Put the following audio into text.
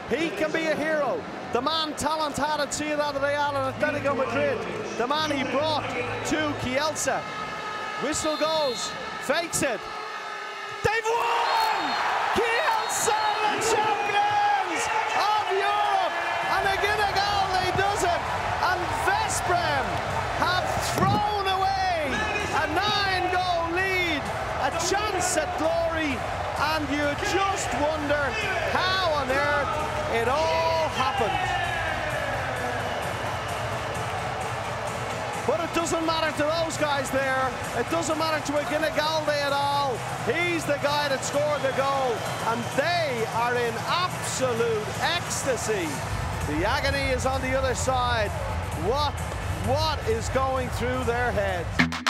He can be a hero. The man talent had at Ciudad Real and Atletico Madrid. The man he brought to Kielce. Whistle goes, fakes it. They've won! Kielce are the champions of Europe! And Aguinagalde does it. And Vesprem have thrown away a 9-goal lead, a chance at glory, and you just wonder how on earth it all happened. But it doesn't matter to those guys there. It doesn't matter to Aguinagalde at all. He's the guy that scored the goal, and they are in absolute ecstasy. The agony is on the other side. What is going through their heads?